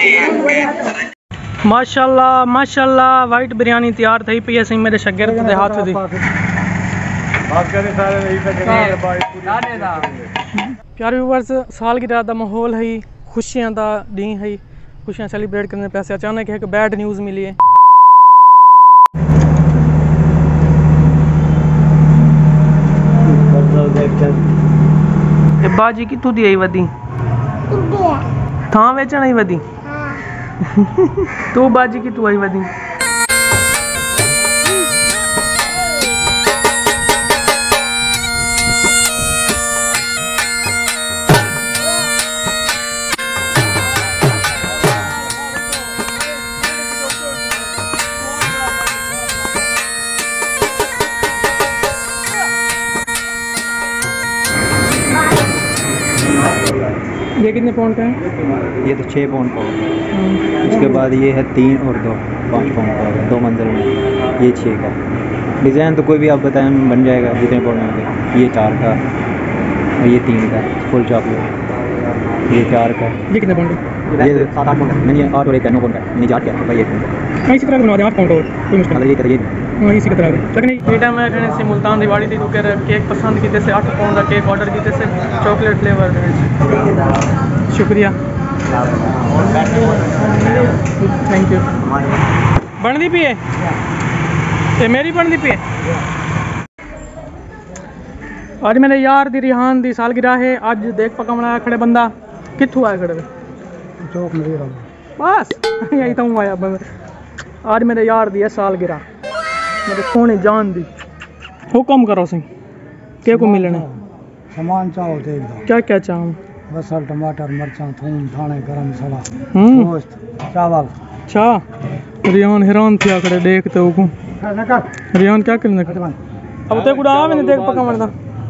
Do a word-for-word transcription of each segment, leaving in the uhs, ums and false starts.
माशाल्लाह माशाल्लाह वाइट बिरयानी तैयार थी पी असी मेरे शागिर्द दे हाथ दी। प्यारे व्यूअर्स, सालगिरह दा माहौल है, खुशियां दा दिन है, खुशियां सेलिब्रेट करने पैसे। अचानक एक बैड न्यूज़ मिली है। बाजी कितों दी आई वदी थां वेचण आई वदी तू बाजी कितों आई वदी ये कितने पाउंड का है? ये तो छः पाउंड का है। उसके बाद ये है तीन और दो पाँच पाउंड का है, दो मंजिल में। ये छः का डिज़ाइन तो कोई भी आप बताएं बन जाएगा जितने पाउंड में। ये चार का और ये तीन का फुल चॉकलेट। ये चार का। ये कितने पाउंड? ये सात आठ पाउंड नहीं, आठ और एक नौ पाउंड का नहीं, आठ क्या भाई। ये इसी तरह बनवा दें आठ पाउंड और कोई मुश्किल नहीं। ये करिए हाँ इसी की तरह लेकिन ये टाइम मैं कहने से मुल्तान दिवाली थी तो कह केक पसंद किए से आठ पाउंड का केक ऑर्डर किए से चॉकलेट फ्लेवर। शुक्रिया थैंक यू। बनती पी है ये मेरी बनती पी है। आज मेरे यार दी रिहान दी सालगिरह है। आज देख पका बनाया खड़े बंदा कित्थों आया खड़े चौक में बस यही तो हूँ आया। आज मेरे यार दी है सालगिरह, मेरे सोने जान दी। हुक्म करो सही क्या को मिलने सामान चाहो तो एकदम क्या क्या चाहो? बसल टमाटर मिर्चा थूम धाने गरम मसाला हम्म गोश्त चावल। अच्छा रियान हैरान थी आखड़े देखते हो रियान क्या करने अब ते गुड़ा आवे नहीं देख पका मरदा।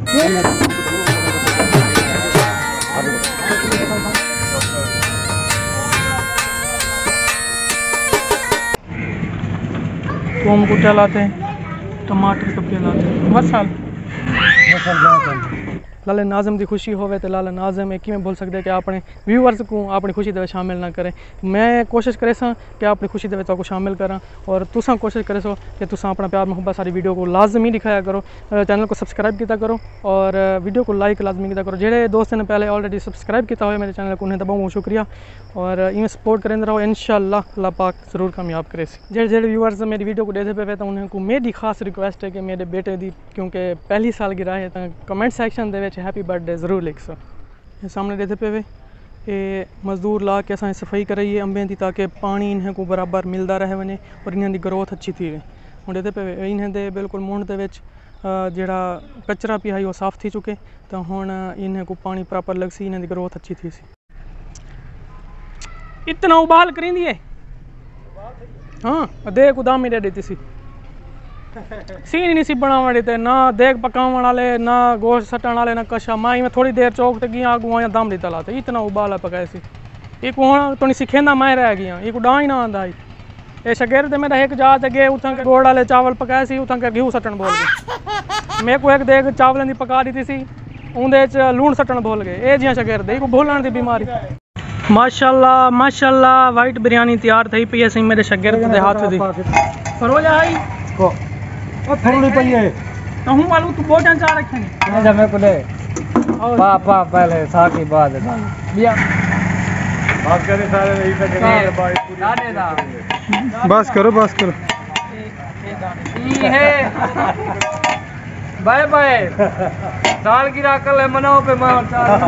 थूम कुटा लाते हैं, टमाटर कपिया लाते हैं, मसाल लाले नाज़म की खुशी होवे तो लाला नाज़म एक में बोल सकते कि अपने व्यूअर्स को अपनी खुशी दे शामिल ना करें। मैं कोशिश करे सा कि अपनी खुशी दे को शामिल करा और तुसा कोशिश करे सो कि तुसा अपना प्यार मोहब्बत सारी वीडियो को लाजमी दिखाया करो। चैनल को सब्सक्राइब किया करो और वीडियो को लाइक लाजमी किया करो। जेडे दोस्त ने पहले ऑलरेडी सब्सक्राइब किया हुआ मेरे चैनल को उन्हें तो बहुत शुक्रिया और इवें सपोर्ट करें रहो। इंशाल्लाह अल्लाह पाक ज़रूर कामयाब करे। जेडे जेडे व्यूअर्स मेरी वीडियो को देखते पे तो उन्हें को मेरी खास रिक्वेस्ट है कि मेरे बेटे दी क्योंकि पहली सालगिरह है तो कमेंट सैक्शन दे हैप्पी बर्थडे ज़रूर लिख सो। ये सामने देते पे वे ये मजदूर ला के असां सफाई कराइए अंबें की ताकि पानी इन्हें को बराबर मिलता रहे वने और इन्हें दी ग्रोथ अच्छी थी वे। हुण देते पे इन्हें दे बिल्कुल मुंड दे विच जेड़ा कचरा पिया वो साफ़ थी चुके तो हुण इन्हें को पानी प्रॉपर लग सी इन्हें दी ग्रोथ अच्छी थी सी। इतना उबाल करी दिए हाँ दे कुदाम ही दे देती सी सीन नहीं सी बनाव देते ना देख पकाव वाले ना गोश्त सटन वाले ना कशा माई में थोड़ी देर चौक तक गया आगू आया दम दी लाते इतना उबाला पकाए सी। एक हूँ तो नहीं सिखेंदा मैं रह गया एक डा ही ना आंदा ये शगेर ते मेरा एक जा गए उतना के गोड़ वाले चावल पकाए सी उतना के घी सटन बोल गए। मेरे को एक देख चावलों की पका दी सी उनदे च लूण सटन बोल गए ये जियां शगेर दे को भूलण की बीमारी। माशाल्लाह माशाल्लाह वाइट बिरयानी तैयार थी पी असी मेरे शागिर्द दे हाथ दी। रोज आई को ओ थोड़ी पई है तो हूं मालूम तू बहुत चाह रखे नहीं नहीं मैं को ले पा पा पहले सा की बात है बिया बात करे सारे यही पे करेंगे भाई दाने दा बस करो बस करो ई है बाय बाय सालगिरह कल मनाओ पे मां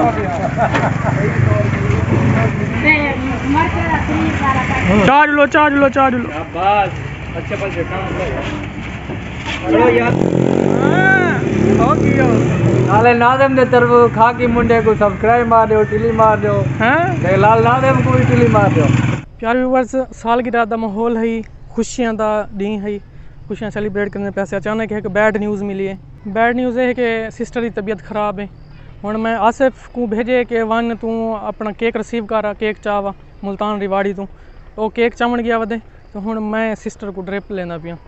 चार्ज लो चार्ज लो चार्ज लो बस अच्छे पर देखा चलो यार हां कियो नाले नाज़म दे तरफ खा की मुंडे को सब्सक्राइब मार दो टिली मार दो हैं ते लाल नाज़म को भी टिली मार दो। प्यारे व्यूअर्स सालगिरह दा माहौल है, खुशियां दा दिन है, खुशियां सेलिब्रेट करने पैसे। अचानक एक बैड न्यूज़ मिली है। बैड न्यूज़ है कि सिस्टर की तबीयत ख़राब है। हुण मैं आसिफ को भेजे कि वन तू अपना केक रिसीव कर केक चावा मुल्तान रिवाड़ी तू वो केक चावन गया वदे तो हुण मैं सिस्टर को ड्रिप लेना पिया।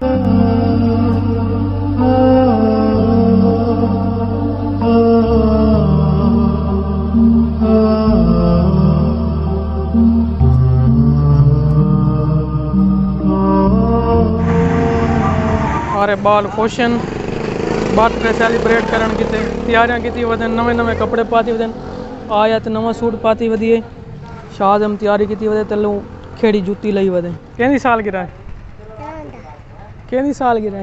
हमारे बाल खोशन बर्थडे सैलीब्रेट करन की तैयारियां की वदन नवे नवे कपड़े पाती वदन आया तो नवा सूट पाती वधिए शाद हम तैयारी की वधे तलू खेड़ी जूती लई वधे केंदी साल गिरा है केंदी साल गिरा है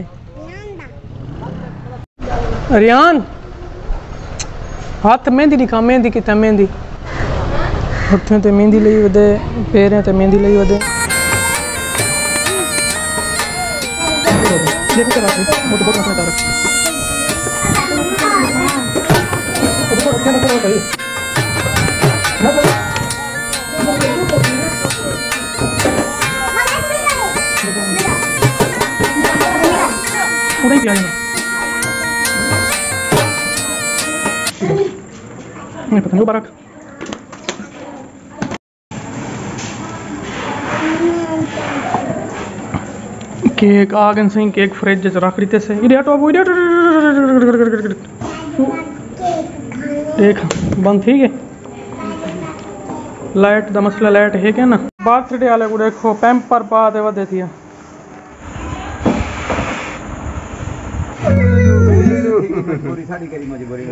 रियान हाथ मेहंदी दिखा मेहंदी कितना मेहंदी हथों ते मेहंदी लई वधे पैरें ते मेहंदी लई वधे देखो करा मोटे बहुत मत रख अब तो क्या ना करो भाई थोड़ा ही प्याज नहीं पता नहीं बारक केक आगन सही केक फ्रिज च रख दी से इधर हटो अब इधर देख बंद ठीक है लाइट दा मसला लाइट है क्या ना बर्थडे वाले को देखो पैम्पर पा दे वधे थी पूरी साड़ी करी मुझे बोरी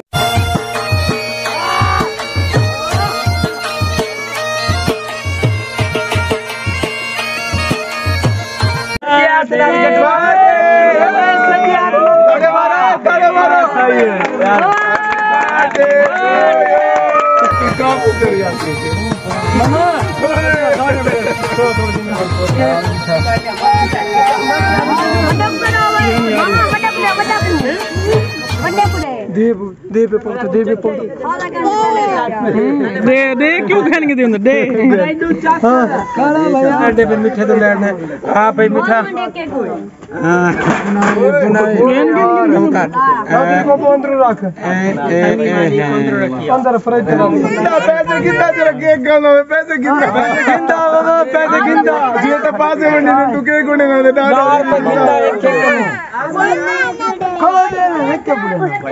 दे दे पे पोत दे पे पोत दे दे क्यों खाएंगे दे अंदर दे हां खाना भैया दे पे मीठा तो लेना हां भाई मीठा हां अभी को पंद्रह रख अंदर फ्रिज में पैसे कितना तेरा केक गाना में पैसे कितना पैसे कितना बाबा पैसे कितना ये तो पास में नहीं तू केक कोने में डाल कितना एक केक खा दे एक के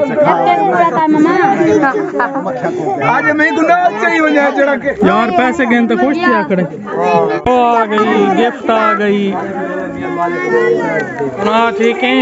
आज मैं गुना चाहिए हो जाए चढ़ा के यार पैसे गए तो खुश थे आकड़े ओ आ गई गिफ्ट आ गई ना ठीक है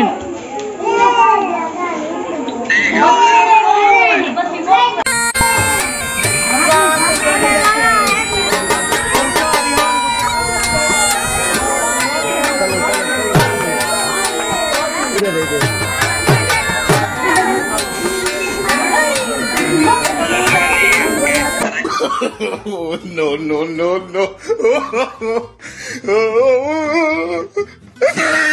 Oh, no, no, no, no.